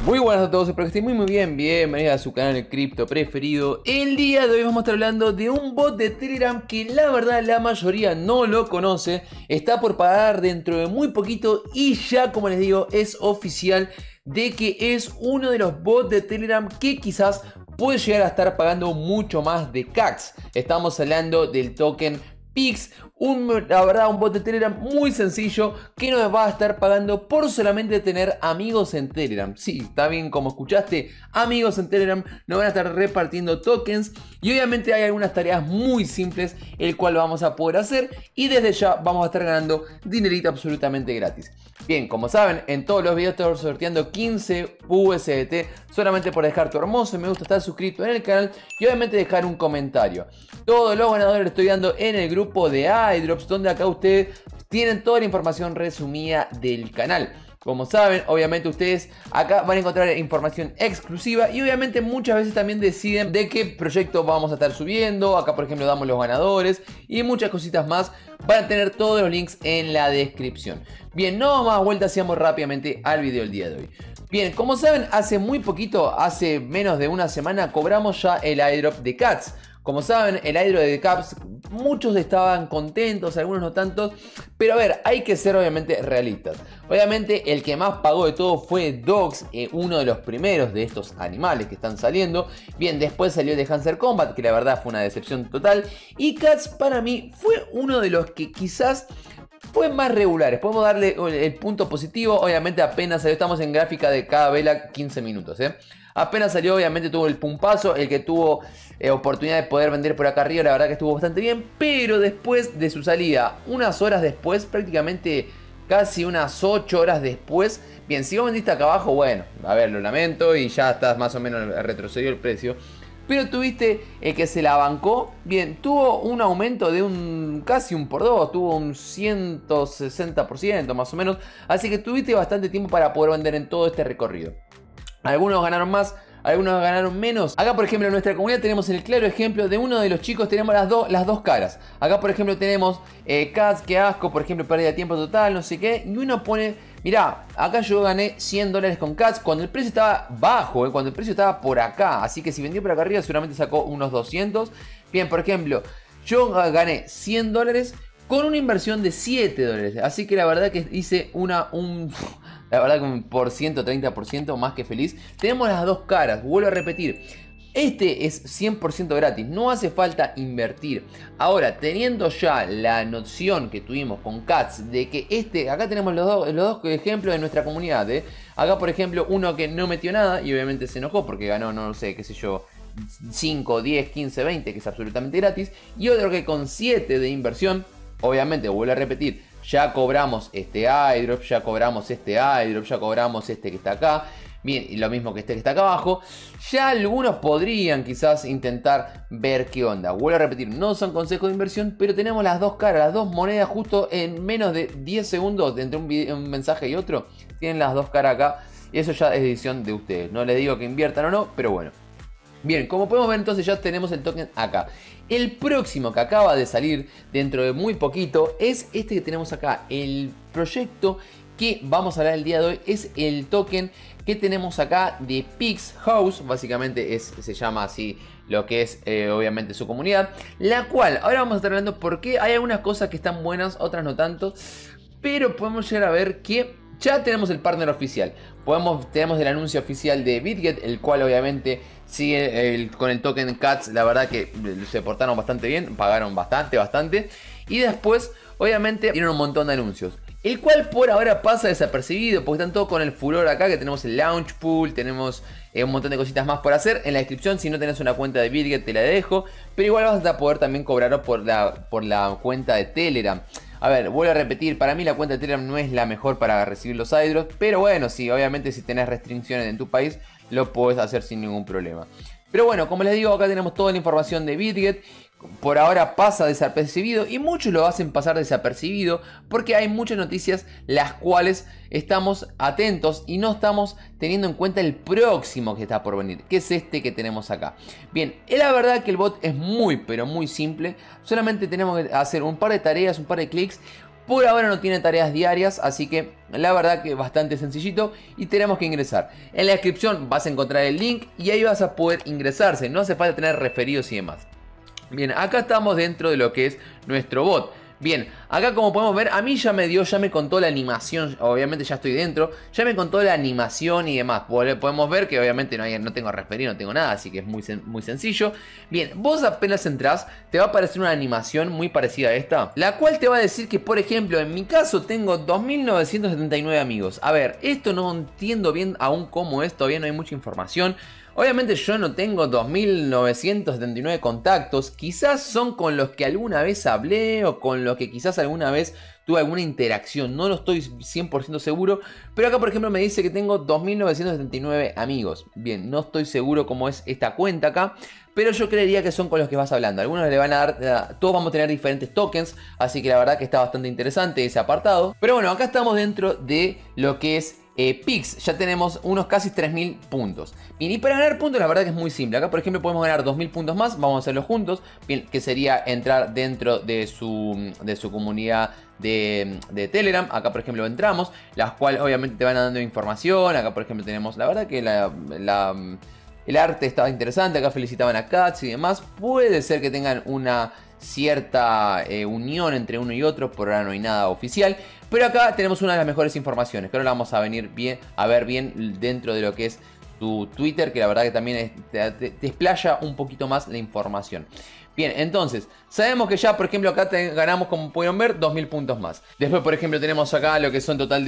Muy buenas a todos, espero que estén muy bien, bienvenidos a su canal de cripto preferido. El día de hoy vamos a estar hablando de un bot de Telegram que la verdad la mayoría no lo conoce. Está por pagar dentro de muy poquito y ya, como les digo, es oficial de que es uno de los bots de Telegram que quizás puede llegar a estar pagando mucho más de CAX. Estamos hablando del token Pix, la verdad un bot de Telegram muy sencillo que nos va a estar pagando por solamente tener amigos en Telegram. Sí, está bien como escuchaste, amigos en Telegram nos van a estar repartiendo tokens y obviamente hay algunas tareas muy simples el cual vamos a poder hacer y desde ya vamos a estar ganando dinerito absolutamente gratis. Bien, como saben, en todos los videos estoy sorteando 15 USDT solamente por dejar tu hermoso me gusta, estar suscrito en el canal y obviamente dejar un comentario. Todos los ganadores los estoy dando en el grupo de iDrops, donde acá ustedes tienen toda la información resumida del canal. Como saben, obviamente ustedes acá van a encontrar información exclusiva y obviamente muchas veces también deciden de qué proyecto vamos a estar subiendo. Acá por ejemplo damos los ganadores y muchas cositas más. Van a tener todos los links en la descripción. Bien, no más vueltas, seamos rápidamente al video del día de hoy. Bien, como saben, hace muy poquito, hace menos de una semana, cobramos ya el airdrop de CATS. Como saben, el airdrop de CATS, muchos estaban contentos, algunos no tantos. Pero a ver, hay que ser obviamente realistas. Obviamente el que más pagó de todo fue Dogs, uno de los primeros de estos animales que están saliendo. Bien, después salió de Hanser Combat, que la verdad fue una decepción total. Y CATS para mí fue uno de los que quizás fue más regulares. Podemos darle el punto positivo. Obviamente apenas salió, estamos en gráfica de cada vela 15 minutos. Apenas salió, obviamente tuvo el pumpazo. El que tuvo oportunidad de poder vender por acá arriba, la verdad que estuvo bastante bien. Pero después de su salida, unas horas después, prácticamente casi unas 8 horas después. Bien, si vos vendiste acá abajo, bueno, a ver, lo lamento y ya estás más o menos retrocedió el precio. Pero tuviste el que se la bancó, bien, tuvo un aumento de casi un por dos, tuvo un 160% más o menos. Así que tuviste bastante tiempo para poder vender en todo este recorrido. Algunos ganaron más, algunos ganaron menos. Acá por ejemplo en nuestra comunidad tenemos el claro ejemplo de uno de los chicos. Tenemos las dos caras. Acá por ejemplo tenemos Cats, qué asco, por ejemplo pérdida de tiempo total, no sé qué. Y uno pone, mirá, acá yo gané $100 con Cats cuando el precio estaba bajo, cuando el precio estaba por acá. Así que si vendió por acá arriba seguramente sacó unos 200. Bien, por ejemplo, yo gané $100 con una inversión de $7. Así que la verdad que hice la verdad que un por 130% más que feliz. Tenemos las dos caras, vuelvo a repetir. Este es 100% gratis, no hace falta invertir. Ahora, teniendo ya la noción que tuvimos con Cats de que acá tenemos los dos ejemplos de nuestra comunidad. Acá por ejemplo uno que no metió nada y obviamente se enojó porque ganó, no sé, qué sé yo, 5, 10, 15, 20, que es absolutamente gratis. Y otro que con 7 de inversión, obviamente vuelvo a repetir, ya cobramos este airdrop, ya cobramos este airdrop, ya cobramos este que está acá. Bien, y lo mismo que este que está acá abajo. Ya algunos podrían quizás intentar ver qué onda. Vuelvo a repetir, no son consejos de inversión, pero tenemos las dos caras, las dos monedas justo en menos de 10 segundos entre un mensaje y otro. Tienen las dos caras acá y eso ya es decisión de ustedes. No les digo que inviertan o no, pero bueno. Bien, como podemos ver entonces ya tenemos el token acá. El próximo que acaba de salir dentro de muy poquito es este que tenemos acá. El proyecto que vamos a hablar el día de hoy es el token que tenemos acá de Pix House. Básicamente se llama así lo que es obviamente su comunidad. La cual ahora vamos a estar hablando porque hay algunas cosas que están buenas, otras no tanto. Pero podemos llegar a ver que ya tenemos el partner oficial. Tenemos el anuncio oficial de BitGet, el cual obviamente sigue con el token CATS. La verdad que se portaron bastante bien, pagaron bastante. Y después obviamente tienen un montón de anuncios, el cual por ahora pasa desapercibido porque están todos con el furor acá, que tenemos el launch pool, tenemos un montón de cositas más por hacer. En la descripción, si no tenés una cuenta de BitGet, te la dejo, pero igual vas a poder también cobrar por la cuenta de Telegram. A ver, vuelvo a repetir, para mí la cuenta de Telegram no es la mejor para recibir los airdrops, pero bueno, sí, obviamente si tenés restricciones en tu país, lo podés hacer sin ningún problema. Pero bueno, como les digo, acá tenemos toda la información de BitGet. Por ahora pasa desapercibido y muchos lo hacen pasar desapercibido porque hay muchas noticias las cuales estamos atentos y no estamos teniendo en cuenta el próximo que está por venir, que es este que tenemos acá. Bien, es la verdad que el bot es muy pero muy simple. Solamente tenemos que hacer un par de tareas, un par de clics. Por ahora no tiene tareas diarias, así que la verdad que bastante sencillito y tenemos que ingresar. En la descripción vas a encontrar el link y ahí vas a poder ingresarse, no hace falta tener referidos y demás. Bien, acá estamos dentro de lo que es nuestro bot. Bien, acá como podemos ver, a mí ya me contó la animación, obviamente ya estoy dentro, ya me contó la animación y demás. Podemos ver que obviamente no tengo referido, no tengo nada, así que es muy sencillo. Bien, vos apenas entrás, te va a aparecer una animación muy parecida a esta, la cual te va a decir que, por ejemplo, en mi caso tengo 2979 amigos. A ver, esto no entiendo bien aún cómo es, todavía no hay mucha información. Obviamente yo no tengo 2979 contactos, quizás son con los que alguna vez hablé o con los que quizás alguna vez tuve alguna interacción, no lo estoy 100% seguro, pero acá por ejemplo me dice que tengo 2979 amigos. Bien, no estoy seguro cómo es esta cuenta acá, pero yo creería que son con los que vas hablando. Algunos le van a dar, todos vamos a tener diferentes tokens, así que la verdad que está bastante interesante ese apartado. Pero bueno, acá estamos dentro de lo que es Pix, ya tenemos unos casi 3000 puntos. Bien, y para ganar puntos la verdad que es muy simple. Acá por ejemplo podemos ganar 2000 puntos más, vamos a hacerlo juntos. Bien, que sería entrar dentro de su comunidad de Telegram. Acá por ejemplo entramos, las cuales obviamente te van dando información. Acá por ejemplo tenemos, la verdad que el arte estaba interesante. Acá felicitaban a Cats y demás. Puede ser que tengan una cierta unión entre uno y otro, por ahora no hay nada oficial, pero acá tenemos una de las mejores informaciones, que ahora la vamos a ver bien dentro de lo que es tu Twitter, que la verdad que también te explaya un poquito más la información. Bien, entonces, sabemos que ya, por ejemplo, acá ganamos, como pudieron ver, 2000 puntos más. Después, por ejemplo, tenemos acá lo que son total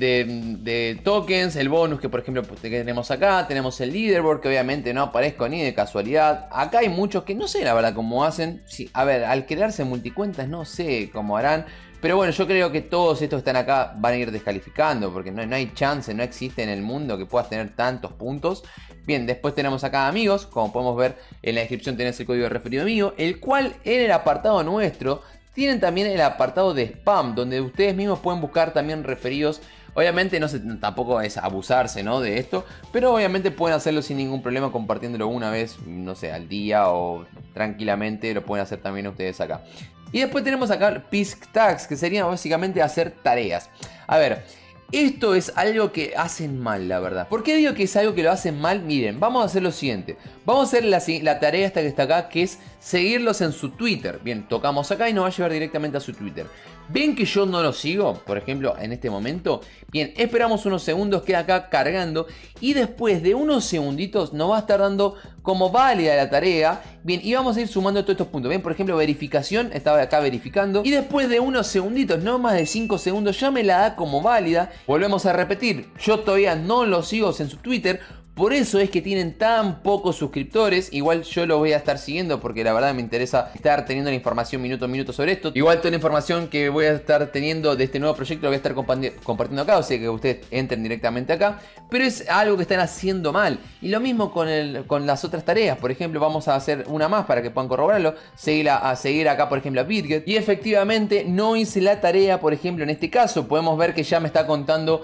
de tokens, el bonus que, por ejemplo, que tenemos acá. Tenemos el leaderboard, que obviamente no aparezco ni de casualidad. Acá hay muchos que no sé, la verdad, cómo hacen. Sí, a ver, al crearse multicuentas, no sé cómo harán. Pero bueno, yo creo que todos estos que están acá van a ir descalificando, porque no hay chance, no existe en el mundo que puedas tener tantos puntos. Bien, después tenemos acá amigos, como podemos ver en la descripción tenés el código de referido mío, el cual en el apartado nuestro tienen también el apartado de spam, donde ustedes mismos pueden buscar también referidos. Obviamente tampoco es abusarse, ¿no?, de esto, pero obviamente pueden hacerlo sin ningún problema compartiéndolo una vez, no sé, al día o tranquilamente lo pueden hacer también ustedes acá. Y después tenemos acá Pisk Tags, que sería básicamente hacer tareas. A ver, esto es algo que hacen mal, la verdad. ¿Por qué digo que es algo que lo hacen mal? Miren, vamos a hacer lo siguiente. Vamos a hacer la tarea esta que está acá, que es seguirlos en su Twitter. Bien, tocamos acá y nos va a llevar directamente a su Twitter. ¿Ven que yo no lo sigo? Por ejemplo, en este momento. Bien, esperamos unos segundos, queda acá cargando. Y después de unos segunditos nos va a estar dando como válida la tarea. Bien, y vamos a ir sumando todos estos puntos. Bien, por ejemplo, verificación, estaba acá verificando. Y después de unos segunditos, no más de 5 segundos, ya me la da como válida. Volvemos a repetir, yo todavía no lo sigo en su Twitter. Por eso es que tienen tan pocos suscriptores. Igual yo lo voy a estar siguiendo porque la verdad me interesa estar teniendo la información minuto a minuto sobre esto. Igual toda la información que voy a estar teniendo de este nuevo proyecto lo voy a estar compartiendo acá. O sea que ustedes entren directamente acá. Pero es algo que están haciendo mal. Y lo mismo con las otras tareas. Por ejemplo, vamos a hacer una más para que puedan corroborarlo. Seguir acá, por ejemplo, a Bitget. Y efectivamente no hice la tarea, por ejemplo, en este caso. Podemos ver que ya me está contando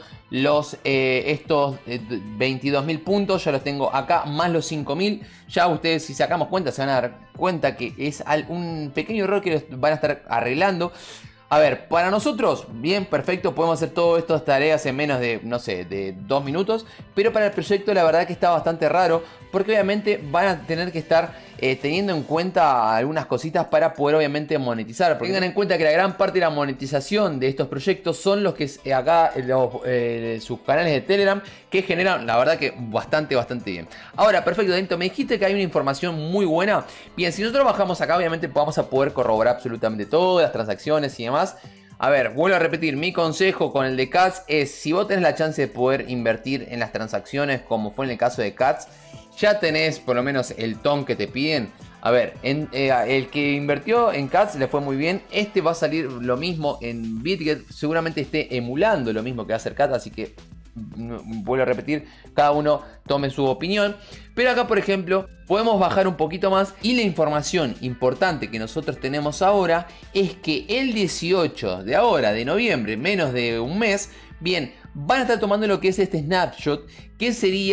estos 22.000 puntos, ya los tengo acá, más los 5.000. Ya ustedes, si sacamos cuenta, se van a dar cuenta que es un pequeño error que van a estar arreglando. A ver, para nosotros, bien, perfecto, podemos hacer todas estas tareas en menos de, no sé, de 2 minutos. Pero para el proyecto la verdad que está bastante raro, porque obviamente van a tener que estar teniendo en cuenta algunas cositas para poder obviamente monetizar. Porque tengan en cuenta que la gran parte de la monetización de estos proyectos son los que acá, sus canales de Telegram, que generan, la verdad que bastante bien. Ahora, perfecto, Dento, me dijiste que hay una información muy buena. Bien, si nosotros bajamos acá, obviamente vamos a poder corroborar absolutamente todas las transacciones y demás. A ver, vuelvo a repetir, mi consejo con el de Cats es, si vos tenés la chance de poder invertir en las transacciones, como fue en el caso de Cats, ya tenés por lo menos el ton que te piden. A ver, el que invirtió en Cats le fue muy bien. Este va a salir lo mismo en Bitget. Seguramente esté emulando lo mismo que va a hacer Cats, así que vuelvo a repetir, cada uno tome su opinión. Pero acá, por ejemplo, podemos bajar un poquito más. Y la información importante que nosotros tenemos ahora es que el 18 de ahora, de noviembre, menos de un mes, bien, van a estar tomando lo que es este snapshot, que sería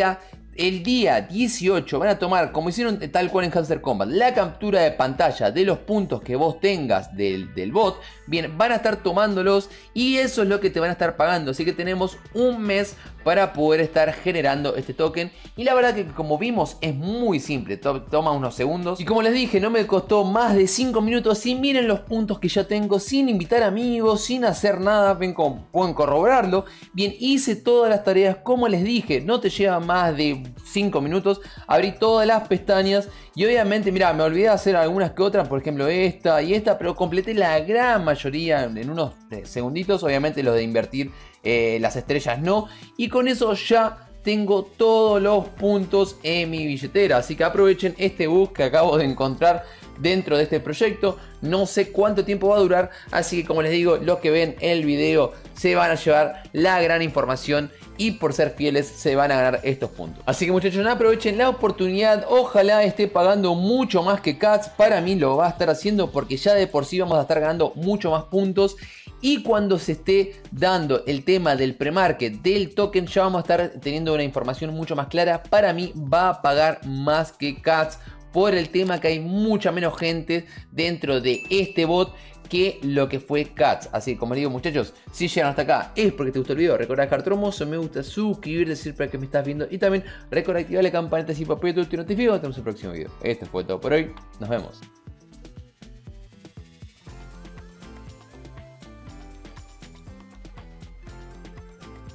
el día 18 van a tomar, como hicieron tal cual en Hamster Combat, la captura de pantalla de los puntos que vos tengas del bot. Bien, van a estar tomándolos y eso es lo que te van a estar pagando. Así que tenemos un mes para poder estar generando este token. Y la verdad que como vimos es muy simple, toma unos segundos. Y como les dije, no me costó más de 5 minutos. Y miren los puntos que ya tengo sin invitar amigos, sin hacer nada. Ven cómo pueden corroborarlo. Bien, hice todas las tareas como les dije. No te lleva más de 5 minutos. Abrí todas las pestañas. Y obviamente, mira, me olvidé de hacer algunas que otras. Por ejemplo esta y esta. Pero completé la gran mayoría en unos segunditos. Obviamente los de invertir las estrellas no. Y con eso ya tengo todos los puntos en mi billetera. Así que aprovechen este bug que acabo de encontrar dentro de este proyecto. No sé cuánto tiempo va a durar, así que como les digo, los que ven el video se van a llevar la gran información y por ser fieles se van a ganar estos puntos. Así que muchachos, aprovechen la oportunidad. Ojalá esté pagando mucho más que Cats. Para mí lo va a estar haciendo porque ya de por sí vamos a estar ganando mucho más puntos. Y cuando se esté dando el tema del premarket del token, ya vamos a estar teniendo una información mucho más clara. Para mí va a pagar más que Cats por el tema que hay mucha menos gente dentro de este bot que lo que fue Cats. Así que como les digo muchachos, si llegan hasta acá es porque te gustó el video. Recuerda dejar tu hermoso me gusta, suscribirte siempre que me estás viendo y también recuerda activar la campanita si para que te notifique cuando tenemos el próximo video. Esto fue todo por hoy, nos vemos.